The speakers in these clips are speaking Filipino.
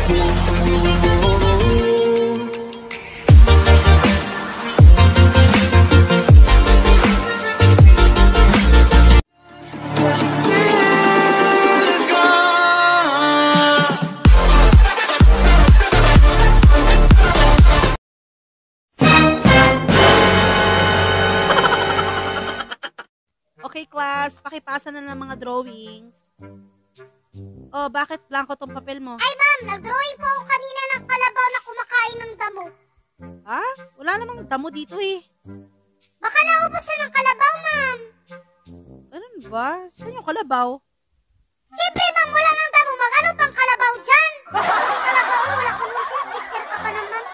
Okay, class, pakipasa na ng mga drawings. Oh, bakit blanco tong papel mo? Ay, ma'am, nag-drawing po ako kanina ng kalabaw na kumakain ng damo. Ha? Wala namang damo dito eh. Baka naubos na ng kalabaw, ma'am. Ganun ba? Saan yung kalabaw? Siyempre, ma'am, wala ng damo. Mag-ano pang kalabaw dyan? Kalabaw, wala common sense. Teacher ka pa naman.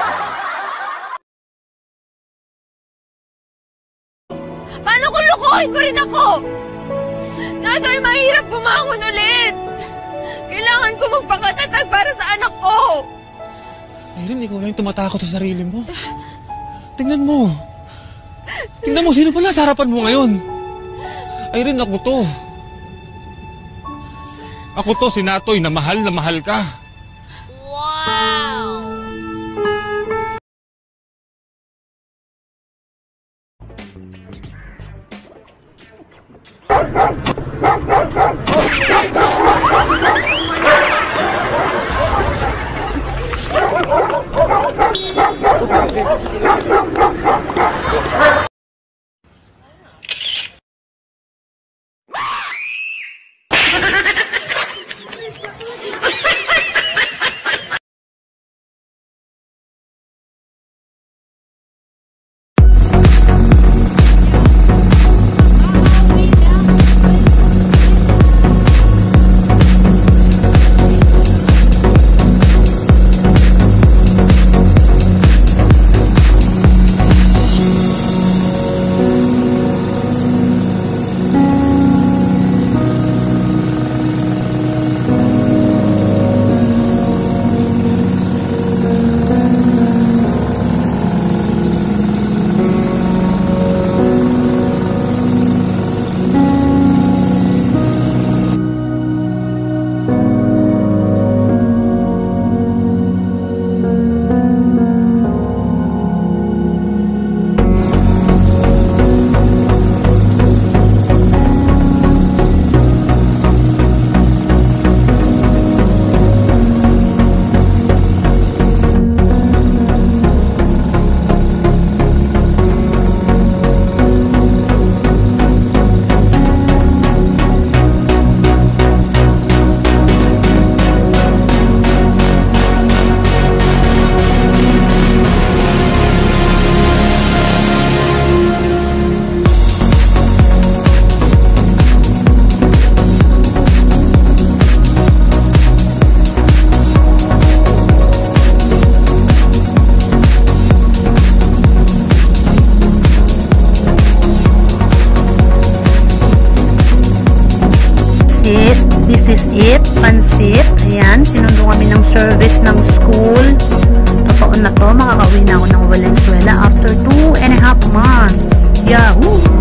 Paano kung lukuhin mo rin ako? Natoy, mahirap bumangon ulit. Kailangan ko magpakatatag para sa anak ko. Irene, ikaw lang yung tumatakot sa sarili mo. Tingnan mo. Tingnan mo, sino pala sa harapan mo ngayon? Irene, ako to. Ako to, si Natoy, na mahal ka. Wow! This is it, pansit. Ayan, sinundo kami ng service ng school. Totoo na to, makakauwi na ako ng Valenzuela after 2.5 months. Yahoo!